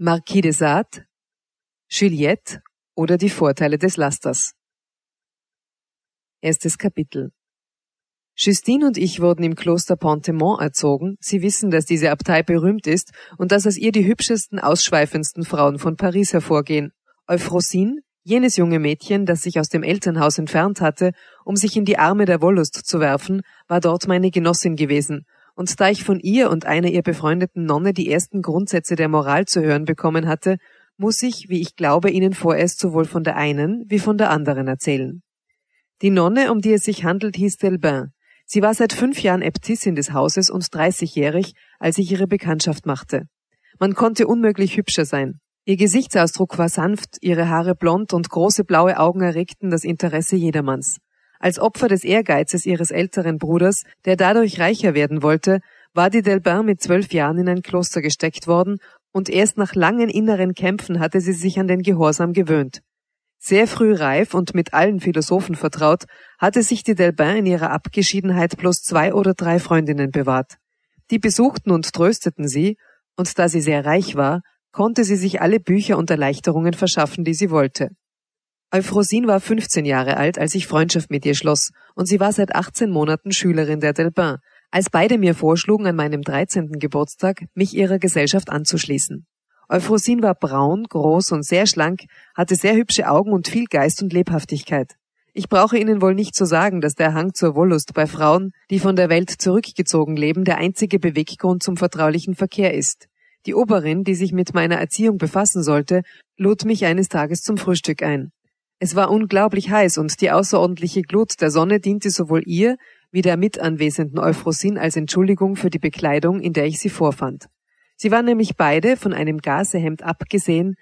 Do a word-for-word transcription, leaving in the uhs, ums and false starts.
Marquis de Sade, Juliette oder die Vorteile des Lasters. Erstes Kapitel. Justine und ich wurden im Kloster Pontemont erzogen. Sie wissen, dass diese Abtei berühmt ist und dass aus ihr die hübschesten, ausschweifendsten Frauen von Paris hervorgehen. Euphrosyne, jenes junge Mädchen, das sich aus dem Elternhaus entfernt hatte, um sich in die Arme der Wollust zu werfen, war dort meine Genossin gewesen. Und da ich von ihr und einer ihr befreundeten Nonne die ersten Grundsätze der Moral zu hören bekommen hatte, muss ich, wie ich glaube, Ihnen vorerst sowohl von der einen wie von der anderen erzählen. Die Nonne, um die es sich handelt, hieß Delbin. Sie war seit fünf Jahren Äbtissin des Hauses und dreißigjährig, als ich ihre Bekanntschaft machte. Man konnte unmöglich hübscher sein. Ihr Gesichtsausdruck war sanft, ihre Haare blond und große blaue Augen erregten das Interesse jedermanns. Als Opfer des Ehrgeizes ihres älteren Bruders, der dadurch reicher werden wollte, war die Delbin mit zwölf Jahren in ein Kloster gesteckt worden und erst nach langen inneren Kämpfen hatte sie sich an den Gehorsam gewöhnt. Sehr früh reif und mit allen Philosophen vertraut, hatte sich die Delbin in ihrer Abgeschiedenheit bloß zwei oder drei Freundinnen bewahrt. Die besuchten und trösteten sie, und da sie sehr reich war, konnte sie sich alle Bücher und Erleichterungen verschaffen, die sie wollte. Euphrosyne war fünfzehn Jahre alt, als ich Freundschaft mit ihr schloss, und sie war seit achtzehn Monaten Schülerin der Delbin, als beide mir vorschlugen, an meinem dreizehnten Geburtstag mich ihrer Gesellschaft anzuschließen. Euphrosyne war braun, groß und sehr schlank, hatte sehr hübsche Augen und viel Geist und Lebhaftigkeit. Ich brauche Ihnen wohl nicht zu sagen, dass der Hang zur Wollust bei Frauen, die von der Welt zurückgezogen leben, der einzige Beweggrund zum vertraulichen Verkehr ist. Die Oberin, die sich mit meiner Erziehung befassen sollte, lud mich eines Tages zum Frühstück ein. Es war unglaublich heiß und die außerordentliche Glut der Sonne diente sowohl ihr wie der mitanwesenden Euphrosyne als Entschuldigung für die Bekleidung, in der ich sie vorfand. Sie waren nämlich beide, von einem Gazehemd abgesehen,